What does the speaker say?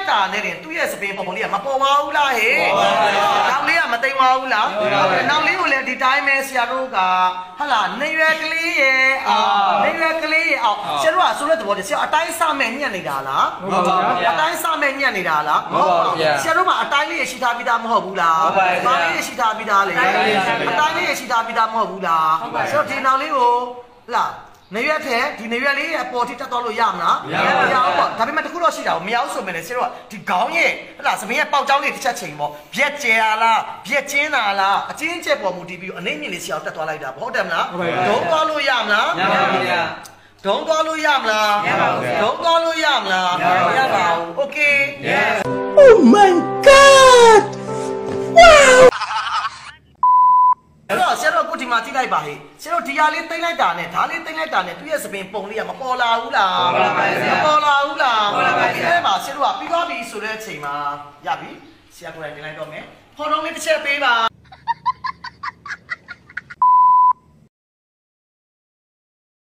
တာနဲ့တင်သူ့ရဲ့စပင်ပုံလေးကမပေါ်ပါဘူးလားဟဲ့နောက်လေးကမသိမ်းပါဘူးလားနောက်လေးကိုလည်းဒီတိုင်းပဲဆရာတို့ကဟလာနေရွယ်ကလေးရဲ့နေရွယ်ကလေးရဲ့အောင်ဆရာတို့ကဆိုတဲ့သဘောတည်းဆရာအတိုင်းစမဲ့ညံ့နေတာလားဟုတ်ပါဘူးအတိုင်းစမဲ့ညံ့နေတာလားဟုတ်ပါဘူးဆရာတို့ကအတိုင်းလေးရရှိထားပြီးသားမဟုတ်ဘူးလားဘာလေးရရှိထားပြီးသားလေအတိုင်းလေးရရှိထားပြီးသားမဟုတ်ဘူးလားဆရာတို့ဒီနောက်လေးကိုလာနေရွက်ထဲဒီနေရွက်လေးအပေါ်ထိတက်သွားလို့ရမလားမရဘူးပေါ့ဒါပေမဲ့တခုတော့ရှိတာကိုမရဘူးဆိုမှလည်းဆရာတို့ကဒီခေါင်းရဲ့ဟလာသမင်းရဲ့ပေါက်ကြောင်းလေးတစ်ချက်ချိန်ပေါ့ပြက်ကျဲလားပြက်ကျင်းတာလားအချင်းကျက်ပေါ်မူတည်ပြီးအနေမြင့်လေးဆရာတက်သွားလိုက်တာဟုတ်တယ်မလားဒုံသွားလို့ရမလားမရပါဘူးဗျာဒုံသွားလို့ရမလားမရပါဘူးဒုံသွားလို့ရမလားမရပါဘူး Okay yes Oh my god wow အဲ့တော့ဆရာတို့ကိုဒီမှာကြည့်လိုက်ပါဟေ့ဆရာတို့ဒီဟာလေးတိမ့်လိုက်တာနဲ့ဒါလေးတိမ့်လိုက်တာနဲ့သူ့ရဲ့စပင်ပုံလေးကမပေါ်လာဘူးလားမပေါ်လာဘူးလားအဲ့မှာဆရာတို့ကပြီးသွားပြီဆိုတဲ့အချိန်မှာရပြီဆရာကိုယ်တိုင်တင်လိုက်တော့မယ်ဖော်တော့လေးတစ်ချက်ပေးပါ